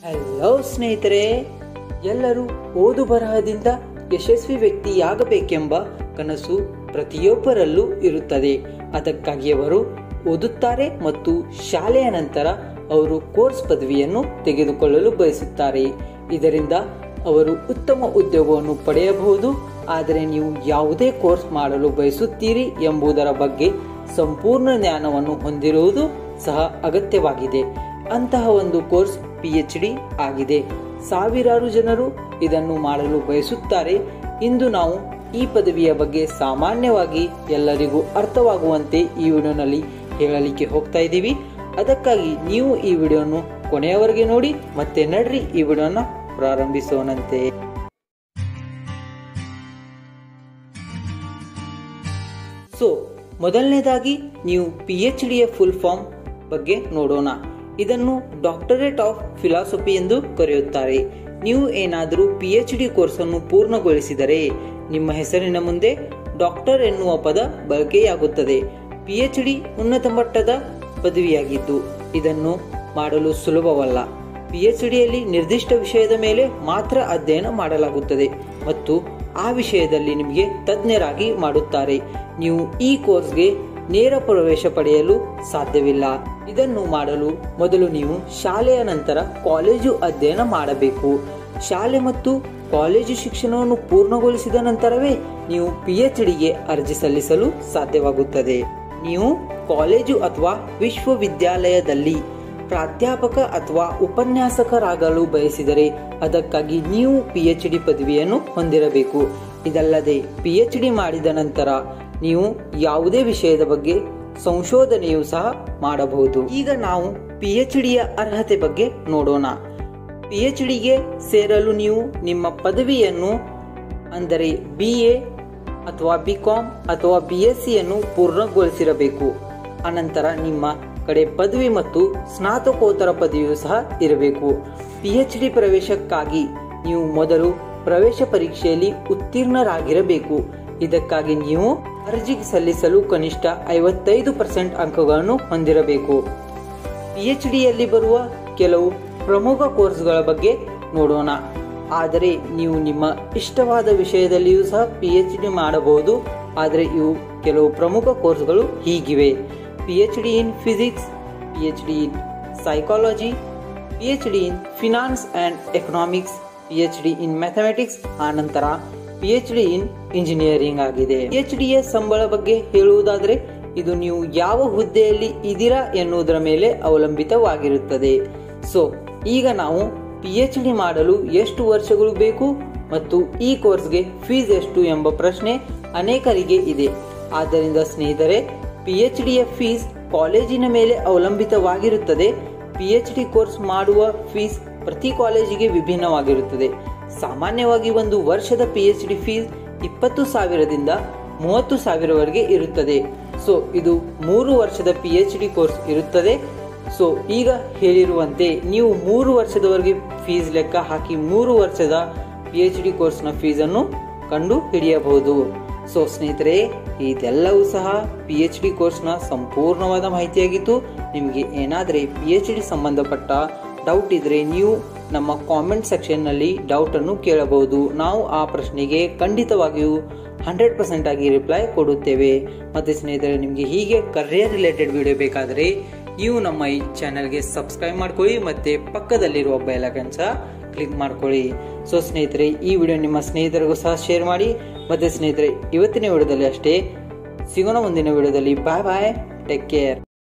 Hello ಸ್ನೇಹಿತರೆ, ಎಲ್ಲರೂ ಓದು ಬರಹದಿಂದ ಯಶಸ್ವಿ ವ್ಯಕ್ತಿಯಾಗಬೇಕೆಂಬ ಕನಸು ಪ್ರತಿಯೊಬ್ಬರಲ್ಲೂ ಇರುತ್ತದೆ. ಅದಕ್ಕಾಗಿ ಅವರು ಓದುತ್ತಾರೆ ಮತ್ತು ಶಾಲೆಯ ನಂತರ ಅವರು ಕೋರ್ಸ್ ಪದವಿಯನ್ನು ತೆಗೆದುಕೊಳ್ಳಲು ಬಯಸುತ್ತಾರೆ. ಇದರಿಂದ ಅವರು ಉತ್ತಮ ಉದ್ಯೋಗವನ್ನು ಪಡೆಯಬಹುದು. ಆದರೆ ನೀವು ಯಾವುದೇ ಕೋರ್ಸ್ ಮಾಡಲು ಬಯಸುತ್ತೀರಿ ಎಂಬುದರ ಬಗ್ಗೆ ಸಂಪೂರ್ಣ ಜ್ಞಾನವನ್ನು ಹೊಂದಿರುವುದು ಸಹ ಅಗತ್ಯವಾಗಿದೆ. ಅಂತಹ ಒಂದು ಕೋರ್ಸ್ PhD ಆಗಿದೆ. ಸಾವಿರಾರು ಜನರು ಇದನ್ನು ಮಾಡಲು ಬಯಸುತ್ತಾರೆ. ಇಂದು ನಾವು ಈ ಪದವಿಯ ಬಗ್ಗೆ ಸಾಮಾನ್ಯವಾಗಿ ಎಲ್ಲರಿಗೂ ಅರ್ಥವಾಗುವಂತೆ ಈ ವಿಡಿಯೋನಲ್ಲಿ ಹೇಳಲಿಕ್ಕೆ ಹೋಗ್ತಾ ಇದ್ದೀವಿ. ಅದಕ್ಕಾಗಿ ನೀವು ಈ ವಿಡಿಯೋನು ಕೊನೆಯವರೆಗೆ ನೋಡಿ. ಮತ್ತೆ ನಡ್ರಿ ಈ ವಿಡಿಯೋನ ಪ್ರಾರಂಭಿಸೋಣಂತೆ. ಮೊದಲನೇದಾಗಿ ನೀವು PhDಯ ಫುಲ್ ಫಾರ್ಮ್ ಬಗ್ಗೆ ನೋಡೋಣ. ಇದನ್ನು ಡಾಕ್ಟರೇಟ್ ಆಫ್ ಫಿಲಾಸಫಿ ಎಂದು ಕರೆಯುತ್ತಾರೆ. ನೀವು ಏನಾದರೂ PhD ಕೋರ್ಸ್ ಅನ್ನು ಪೂರ್ಣಗೊಳಿಸಿದರೆ ನಿಮ್ಮ ಹೆಸರಿನ ಮುಂದೆ ಡಾಕ್ಟರ್ ಎನ್ನುವ ಪದ ಬಳಕೆಯಾಗುತ್ತದೆ. PhD ಉನ್ನತ ಮಟ್ಟದ ಪದವಿಯಾಗಿದ್ದು ಇದನ್ನು ಮಾಡಲು ಸುಲಭವಲ್ಲ. PhDಯಲ್ಲಿ ನಿರ್ದಿಷ್ಟ ವಿಷಯದ ಮೇಲೆ ಮಾತ್ರ ಅಧ್ಯಯನ ಮಾಡಲಾಗುತ್ತದೆ ಮತ್ತು ಆ ವಿಷಯದಲ್ಲಿ ನಿಮಗೆ ತಜ್ಞರಾಗಿ ಮಾಡುತ್ತಾರೆ. ನೀವು ಈ ಕೋರ್ಸ್ಗೆ ನೇರ ಪ್ರವೇಶ ಪಡೆಯಲು ಸಾಧ್ಯವಿಲ್ಲ. ಇದನ್ನು ಮಾಡಲು ಮೊದಲು ನೀವು ಶಾಲೆಯ ನಂತರ ಕಾಲೇಜು ಅಧ್ಯಯನ ಮಾಡಬೇಕು. ಶಾಲೆ ಮತ್ತು ಕಾಲೇಜು ಶಿಕ್ಷಣವನ್ನು ಪೂರ್ಣಗೊಳಿಸಿದ ನಂತರವೇ ನೀವು PhDಗೆ ಅರ್ಜಿ ಸಲ್ಲಿಸಲು ಸಾಧ್ಯವಾಗುತ್ತದೆ. ನೀವು ಕಾಲೇಜು ಅಥವಾ ವಿಶ್ವವಿದ್ಯಾಲಯದಲ್ಲಿ ಪ್ರಾಧ್ಯಾಪಕ ಅಥವಾ ಉಪನ್ಯಾಸಕರಾಗಲು ಬಯಸಿದರೆ ಅದಕ್ಕಾಗಿ ನೀವು PhD ಪದವಿಯನ್ನು ಹೊಂದಿರಬೇಕು. ಇದಲ್ಲದೆ PhD ಮಾಡಿದ ನಂತರ ನೀವು ಯಾವುದೇ ವಿಷಯದ ಬಗ್ಗೆ ಸಂಶೋಧನೆಯೂ ಸಹ ಮಾಡಬಹುದು. ಈಗ ನಾವು PhDಯ ಅರ್ಹತೆ ಬಗ್ಗೆ ನೋಡೋಣ. PhDಗೆ ಸೇರಲು ನೀವು ನಿಮ್ಮ ಪದವಿಯನ್ನು ಅಂದರೆ BA ಅಥವಾ BCom ಅಥವಾ BScಯನ್ನು ಪೂರ್ಣಗೊಳಿಸಿರಬೇಕು. ಅನಂತರ ನಿಮ್ಮ ಕಡೆ ಪದವಿ ಮತ್ತು ಸ್ನಾತಕೋತ್ತರ ಪದವಿಯೂ ಸಹ ಇರಬೇಕು. PhD ಪ್ರವೇಶಕ್ಕಾಗಿ ನೀವು ಮೊದಲು ಪ್ರವೇಶ ಪರೀಕ್ಷೆಯಲ್ಲಿ ಉತ್ತೀರ್ಣರಾಗಿರಬೇಕು. ಇದಕ್ಕಾಗಿ ನೀವು ಅರ್ಜಿ ಸಲ್ಲಿಸಲು ಕನಿಷ್ಠ 55% ಅಂಕಗಳನ್ನು ಹೊಂದಿರಬೇಕು. PhDಯಲ್ಲಿ ಬರುವ ಕೆಲವು ಪ್ರಮುಖ ಕೋರ್ಸ್ಗಳ ಬಗ್ಗೆ ನೋಡೋಣ. ಆದರೆ ನೀವು ನಿಮ್ಮ ಇಷ್ಟವಾದ ವಿಷಯದಲ್ಲಿಯೂ ಸಹ PhD ಮಾಡಬಹುದು. ಆದರೆ ಇವು ಕೆಲವು ಪ್ರಮುಖ ಕೋರ್ಸ್ಗಳು ಹೀಗಿವೆ: PhD in Physics, PhD in Psychology, PhD in Finance and Economics, PhD in Mathematics, ಆನಂತರ PhD in ಇಂಜಿನಿಯರಿಂಗ್ ಆಗಿದೆ. PhDಯ ಸಂಬಳ ಬಗ್ಗೆ ಹೇಳುವುದಾದರೆ ಇದು ನೀವು ಯಾವ ಹುದ್ದೆಯಲ್ಲಿ ಇದ್ದೀರಾ ಎನ್ನುವುದರ ಮೇಲೆ ಅವಲಂಬಿತವಾಗಿರುತ್ತದೆ. ಈಗ ನಾವು PhD ಮಾಡಲು ಎಷ್ಟು ವರ್ಷಗಳು ಬೇಕು ಮತ್ತು ಈ ಕೋರ್ಸ್ಗೆ ಫೀಸ್ ಎಷ್ಟು ಎಂಬ ಪ್ರಶ್ನೆ ಅನೇಕರಿಗೆ ಇದೆ. ಆದ್ದರಿಂದ ಸ್ನೇಹಿತರೆ, PhDಯ ಫೀಸ್ ಕಾಲೇಜಿನ ಮೇಲೆ ಅವಲಂಬಿತವಾಗಿರುತ್ತದೆ. PhD ಕೋರ್ಸ್ ಮಾಡುವ ಫೀಸ್ ಪ್ರತಿ ಕಾಲೇಜಿಗೆ ವಿಭಿನ್ನವಾಗಿರುತ್ತದೆ. ಸಾಮಾನ್ಯವಾಗಿ ಒಂದು ವರ್ಷದ PhD ಫೀಸ್ 20,000ದಿಂದ 30,000ವರೆಗೆ ಇರುತ್ತದೆ. ಇದು 3 ವರ್ಷದ PhD ಕೋರ್ಸ್ ಇರುತ್ತದೆ. ಈಗ ಹೇಳಿರುವಂತೆ ನೀವು 3 ವರ್ಷದವರೆಗೆ ಫೀಸ್ ಲೆಕ್ಕ ಹಾಕಿ 3 ವರ್ಷದ PhD ಕೋರ್ಸ್ನ ಫೀಸನ್ನು ಕಂಡು ಹಿಡಿಯಬಹುದು. ಸ್ನೇಹಿತರೆ, ಇದೆಲ್ಲವೂ ಸಹ PhD ಕೋರ್ಸ್ನ ಸಂಪೂರ್ಣವಾದ ಮಾಹಿತಿಯಾಗಿತ್ತು. ನಿಮಗೆ ಏನಾದರೆ PhD ಸಂಬಂಧಪಟ್ಟ ಡೌಟ್ ಇದ್ರೆ ನೀವು ನಮ್ಮ ಕಾಮೆಂಟ್ ಸೆಕ್ಷನ್ನಲ್ಲಿ ಡೌಟನ್ನು ಕೇಳಬಹುದು. ನಾವು ಆ ಪ್ರಶ್ನೆಗೆ ಖಂಡಿತವಾಗಿಯೂ 100% ಆಗಿ ರಿಪ್ಲೈ ಕೊಡುತ್ತೇವೆ. ಮತ್ತು ಸ್ನೇಹಿತರೆ, ನಿಮಗೆ ಹೀಗೆ ಕರಿಯರ್ ರಿಲೇಟೆಡ್ ವಿಡಿಯೋ ಬೇಕಾದರೆ ನೀವು ನಮ್ಮ ಈ ಚಾನಲ್ಗೆ ಸಬ್ಸ್ಕ್ರೈಬ್ ಮಾಡ್ಕೊಳ್ಳಿ ಮತ್ತು ಪಕ್ಕದಲ್ಲಿರುವ ಬೆಲ್ ಐಕಾನ್ ಸಹ ಕ್ಲಿಕ್ ಮಾಡ್ಕೊಳ್ಳಿ. ಸ್ನೇಹಿತರೆ, ಈ ವಿಡಿಯೋ ನಿಮ್ಮ ಸ್ನೇಹಿತರಿಗೂ ಸಹ ಶೇರ್ ಮಾಡಿ. ಮತ್ತು ಸ್ನೇಹಿತರೆ, ಇವತ್ತಿನ ವಿಡಿಯೋದಲ್ಲಿ ಅಷ್ಟೇ. ಸಿಗೋಣ ಮುಂದಿನ ವಿಡಿಯೋದಲ್ಲಿ. Bye bye, take care.